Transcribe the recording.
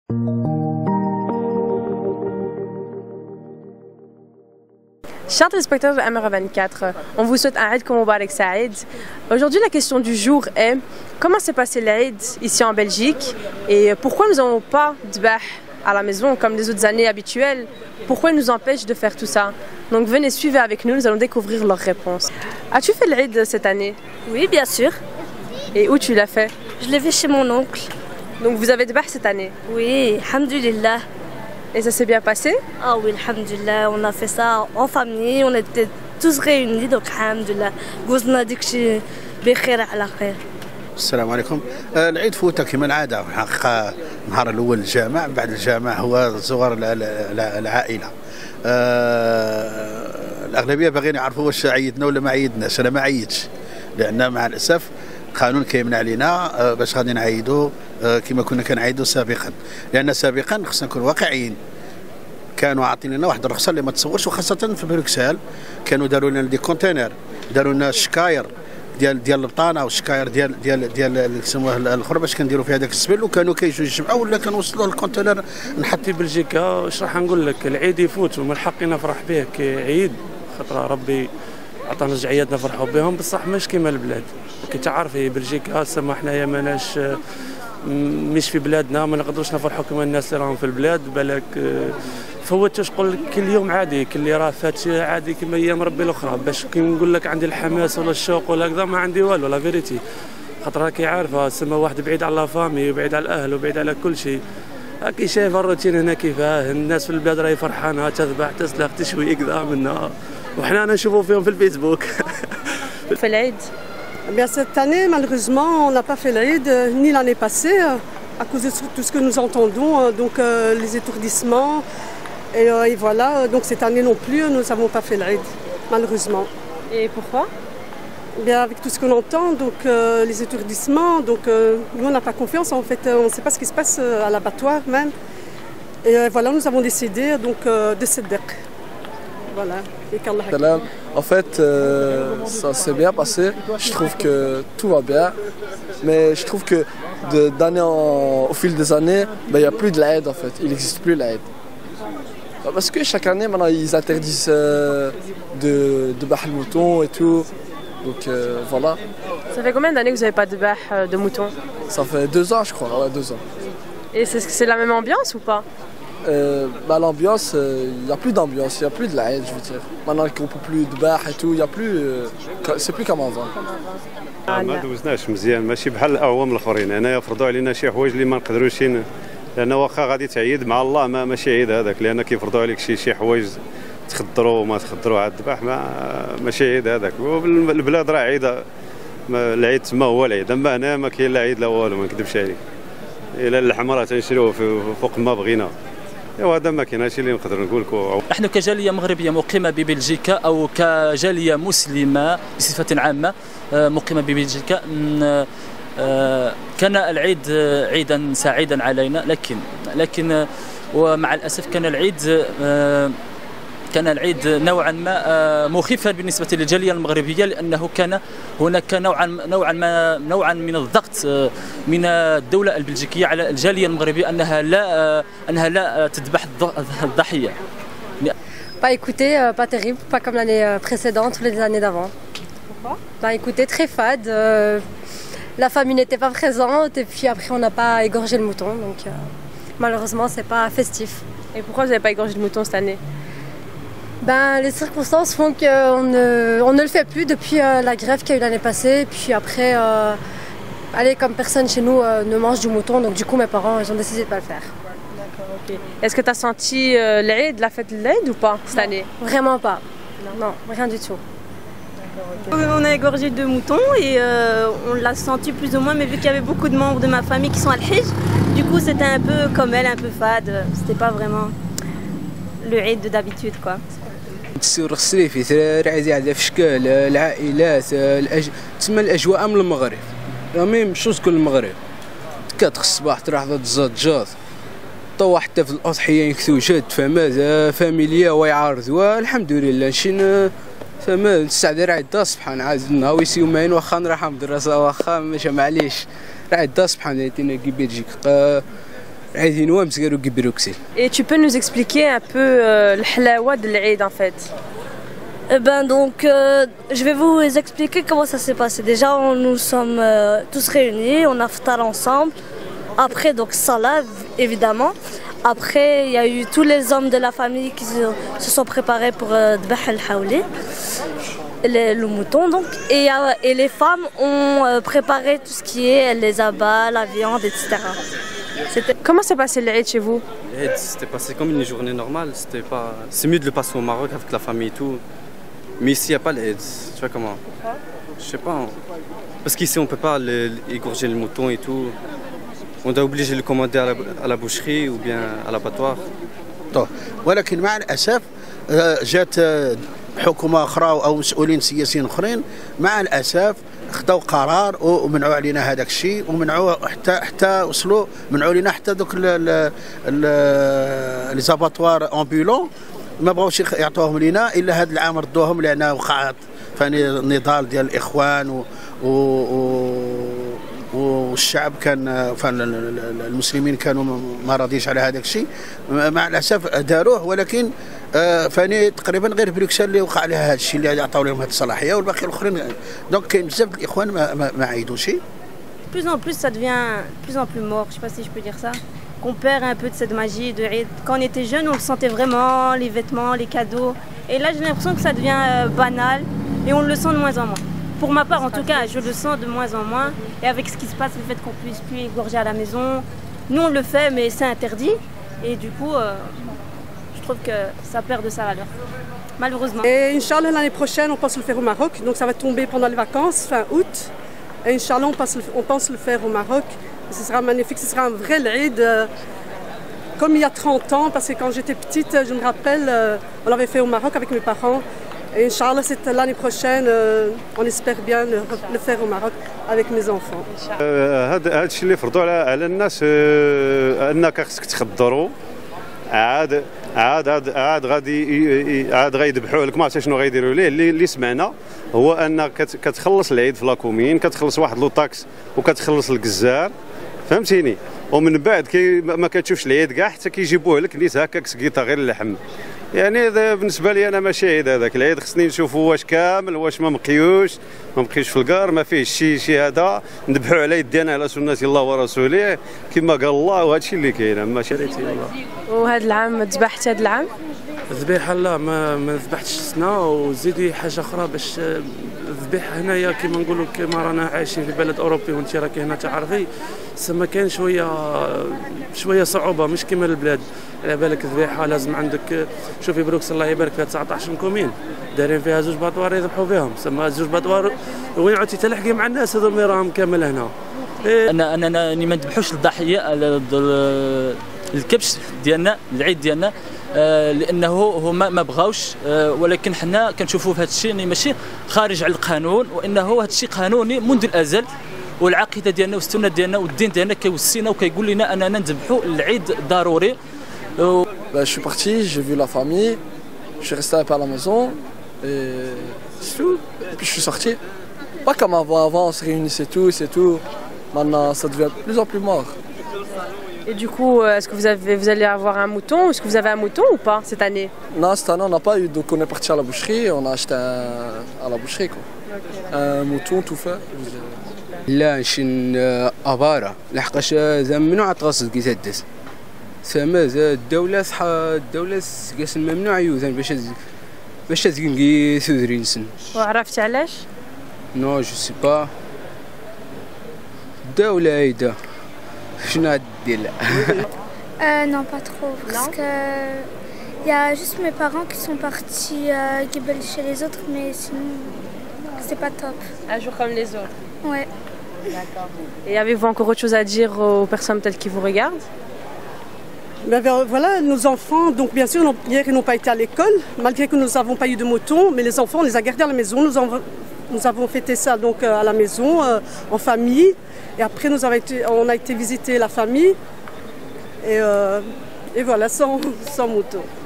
Chers téléspectateurs de MR24, on vous souhaite un Eid Moubarak Saïd. Aujourd'hui, la question du jour est comment s'est passé l'Eid ici en Belgique et pourquoi nous n'avons pas de bah à la maison comme les autres années habituelles? Pourquoi ils nous empêchent de faire tout ça? Donc venez, suivez avec nous, nous allons découvrir leurs réponses. As-tu fait l'Eid cette année? Oui, bien sûr. Et où tu l'as fait? Je l'ai fait chez mon oncle. Donc vous avez de bah cette année? Oui, alhamdoulilah. Et ça s'est bien passé? Ah oui, alhamdoulilah, on a fait ça en famille, on était tous réunis, donc alhamdoulilah. قوزنا ديكشي بخير على خير. السلام عليكم. العيد فوته كما العاده، حقيقه النهار الاول الجامع، بعد الجامع هو صغر العائله. الاغلبيه باغيين يعرفوا واش عيدنا ولا ما عيدناش. انا ما عيدتش لان مع الاسف القانون كيمنع علينا باش غادي نعيدوا كما كنا كنعيدوا سابقا، لان سابقا خصنا نكونوا واقعيين. كانوا عاطين لنا واحد الرخصه اللي ما تصورش، وخاصه في بروكسل كانوا داروا لنا دي كونتينر، داروا لنا الشكاير ديال البطانه والشكاير ديال كيسموها الاخرى باش كنديروا فيها داك السبل، وكانوا كيجوا يجمعوا ولا كنوصلوا الكونتينر نحط في بلجيكا. واش راح نقول لك، العيد يفوت ومن حقي نفرح به كعيد، خاطر ربي عطانا جعيات نفرحوا بهم، بصح مش كيما البلاد. كي تعرفي بلجيكا سما حنايا ماناش مش في بلادنا، ما نقدروش نفرحوا كما الناس اللي راهم في البلاد. بالك فوت تقول لك كل يوم عادي، كل اللي راه فات عادي كما ايام ربي الاخرى. باش كي نقول لك عندي الحماس ولا الشوق ولا كذا ما عندي والو، لا فيريتي. خاطر راكي عارفه سما واحد بعيد على لا فامي وبعيد على الاهل وبعيد على كل شيء. راكي شايف الروتين هنا كيفاه، الناس في البلاد راهي فرحانه، تذبح تسلخ تشوي كذا منا، وحنا نشوفوا فيهم في الفيسبوك. في العيد Eh bien, cette année, malheureusement, on n'a pas fait l'Eid, ni l'année passée, à cause de tout ce que nous entendons, donc les étourdissements. Et voilà, donc cette année non plus, nous n'avons pas fait l'Eid, malheureusement. Et pourquoi? Eh bien, avec tout ce qu'on entend, donc les étourdissements, donc nous on n'a pas confiance, en fait, on ne sait pas ce qui se passe à l'abattoir même. Et voilà, nous avons décidé donc de Sedek. Voilà. En fait, ça s'est bien passé. Je trouve que tout va bien. Mais je trouve que au fil des années, il n'y a plus de l'Aïd en fait. Il n'existe plus l'Aïd. Parce que chaque année, maintenant, ils interdisent de battre le mouton et tout. Donc voilà. Ça fait combien d'années que vous n'avez pas de bah de mouton? Ça fait 2 ans, je crois. Ouais, 2 ans. Et c'est la même ambiance ou pas? L'ambiance, il n'y a plus d'ambiance, il n'y a plus de l'Aïd, je veux dire. Maintenant qu'on ne peut plus de bar et tout, il n'y a plus. C'est plus comme avant. ما دوزناش مزيان، ماشي بحال الاعوام الاخرين. هنا يفرضوا علينا شي حوايج اللي ما نقدروش، لان واخا غادي تعيد مع الله ماشي عيد هذاك، لان كيفرضوا عليك شي حوايج تخضروا وما تخضروا على الذبح، ماشي عيد هذاك. والبلاد راه عيد، العيد تما هو العيد. اما هنا ما كاين لا عيد لا والو، ما نكذبش عليك. الى الحمراء تنشروه فوق ما بغينا. وهذا ما كاين، هادشي اللي نقدر نقول لكم. نحن كجاليه مغربيه مقيمه ببلجيكا او كجاليه مسلمه بصفه عامه مقيمه ببلجيكا، كان العيد عيدا سعيدا علينا، لكن ومع الاسف كان العيد نوعا ما مخيفا بالنسبه للجاليه المغربيه، لانه كان هناك نوعا من الضغط من الدوله البلجيكيه على الجاليه المغربيه انها لا تذبح الضحيه. Bah écoutez, pas terrible, pas comme l'année précédente ou les années d'avant. Pourquoi? Bah écoutez, très fade. La famille n'était pas présente et puis après on n'a pas égorgé le mouton, donc malheureusement c'est pas festif. Et pourquoi vous n'avez pas égorgé le mouton cette année? Ben, les circonstances font qu'on ne le fait plus depuis la grève qu'il y a eu l'année passée. Et puis après, comme personne chez nous ne mange du mouton, donc du coup mes parents ils ont décidé de ne pas le faire. D'accord, ok. Est-ce que tu as senti l'Aïd, la fête de l'Aïd ou pas cette année? Vraiment pas. Non, rien du tout. On a égorgé 2 moutons et on l'a senti plus ou moins, mais vu qu'il y avait beaucoup de membres de ma famille qui sont à l'Hijj, du coup c'était un peu comme elle, un peu fade. C'était pas vraiment le Eid d'habitude quoi. التسويق الصيفي راعي على في اشكال العائلات تسمى الاجواء من المغرب، ميم شوز كل المغرب كتخ الصباح تروح ضد الزجاج طوح حتى في الاضحيه ينكثو شاد فماذا فاميليا ويعارضوا الحمد لله شين فما نستعد راعي دا سبحان عاد نهاويس يومين واخا نروح مدرسه واخا ماشي معليش راعي دا سبحان تينا كي بلجيك عايزين وامس قالوا كبروكسي. Et tu peux nous expliquer un peu l'hlawa de l'Eid en fait? Eh ben donc, je vais vous expliquer comment ça s'est passé. Déjà, nous sommes tous réunis, on a ftar ensemble. Après, donc, salat, évidemment. Après, il y a eu tous les hommes de la famille qui se sont préparés pour dbah al-hawli, le mouton donc. Et les femmes ont préparé tout ce qui est les abats, la viande, etc. Comment s'est passé l'Eid chez vous? L'Eid, c'était passé comme une journée normale. C'est mieux de le passer au Maroc avec la famille et tout. Mais ici, il n'y a pas l'Eid. Tu vois comment? Je sais pas. Parce qu'ici, on ne peut pas égorger le mouton et tout. On doit obliger de le commander à la boucherie ou bien à l'abattoir. ولكن مع الأسف جات حكومة أخرى أو مسؤولين سياسيين آخرين مع الأسف خداو قرار ومنعوا علينا هذاك الشيء ومنعوا حتى وصلوا منعوا لنا حتى دوك لي زاباتوار امبولون ما بغاوش يعطوهم لينا الا هذا العام ردوهم لان وقعت فاني نضال ديال الاخوان والشعب كان المسلمين كانوا ما راضيش على هذاك الشيء مع الاسف داروه ولكن فاني تقريبا غير بروكسل اللي وقع عليها هذا الشيء اللي عطاو لهم هذه الصلاحيه والباقي الاخرين دونك كاين بزاف الاخوان ما عيدوش. Plus en plus, ça devient plus en plus mort. Je sais pas si je peux dire ça. Qu'on perd un peu de cette magie de Eid. Quand on était jeune, on le sentait vraiment, les vêtements, les cadeaux. Et là, j'ai l'impression que ça devient banal et on le sent de moins en moins. Pour ma part, en tout cas, je le sens de moins en moins. Et avec ce qui se passe, le fait qu'on puisse plus égorger à la maison, nous on le fait, mais c'est interdit. Et du coup, je trouve que ça perd de sa valeur, malheureusement. Et Inch'Allah, l'année prochaine, on pense le faire au Maroc. Donc ça va tomber pendant les vacances, fin août. Et Inch'Allah, on pense le faire au Maroc. Ce sera magnifique, ce sera un vrai Eid. Comme il y a 30 ans, parce que quand j'étais petite, je me rappelle, on l'avait fait au Maroc avec mes parents. Et Inch'Allah, c'est l'année prochaine, on espère bien le faire au Maroc avec mes enfants. هذا الشيء اللي فرضوا على الناس انك خصك تخضروا عاد غيذبحوه لك ما عرفتش شنو غيديروا ليه. اللي سمعنا هو انك كتخلص العيد في لاكومين كتخلص واحد لو طاكس وكتخلص الجزار فهمتيني ومن بعد ما كتشوفش العيد كاع حتى كيجيبوه لك نيت هكاك سقيطه غير اللحم. يعني بالنسبه لي انا ماشي عيد هذاك العيد خصني نشوفوا واش كامل واش ما مقيوش في الكار ما فيهش شي هذا نذبحوا على يدينا على سنه الله ورسوله كما قال الله وهذا الشيء اللي كاين ماشي ريتي والله. وهذا العام ذبحت هذا العام؟ ذبيحه لا ما ذبحتش السنه وزيدي حاجه اخرى باش الذبيحه هنايا كما نقولوا كما رانا عايشين في بلد اوروبي وانت راكي هنا تعرفي سما كاين شويه صعوبه مش كما البلاد. على بالك ذبيحه لازم عندك شوفي بروكس الله يبارك فيها 19 كومين دايرين فيها زوج باطوار يذبحوا فيهم سما زوج باطوار وين عدتي تلحقي مع الناس هذوما راهم كامل هنا. انا ما نذبحوش الضحيه الكبش ديالنا العيد ديالنا لانه هما ما بغاوش ولكن حنا كنشوفوا في هذا الشيء ماشي خارج على القانون وانه هذا الشيء قانوني منذ الازل والعقيده ديالنا والسنه ديالنا والدين ديالنا كيوصينا وكيقول لنا اننا نذبحوا العيد ضروري. Je suis parti, j'ai vu la famille, je suis resté un peu à la maison et c'est tout. Et puis je suis sorti. Pas comme avant on se réunissait tous et tout. Maintenant ça devient de plus en plus mort. Et du coup, est-ce que vous allez avoir un mouton? Est-ce que vous avez un mouton ou pas cette année? Non, cette année on n'a pas eu, donc on est parti à la boucherie, on a acheté à la boucherie quoi. Un mouton tout fait. لا شن أبارة لحقاش زعما ممنوع تغصب كي تدس سما الدولة الدولة قاس ممنوع يوزن باش تزكي ثورين سن. وعرفت علاش؟ نو جو سي با الدولة هيدا شنو غدير لها؟ Non pas trop parce que il y a juste mes parents qui sont partis chez les autres mais sinon c'est pas top. Un jour comme les autres. Ouais. D'accord. Et avez-vous encore autre chose à dire aux personnes peut-être qui vous regardent? Ben voilà, nos enfants, donc bien sûr, hier ils n'ont pas été à l'école, malgré que nous n'avons pas eu de moto, mais les enfants, on les a gardés à la maison. Nous avons fêté ça donc à la maison, en famille. Et après, on a été visiter la famille. Et voilà, sans moto.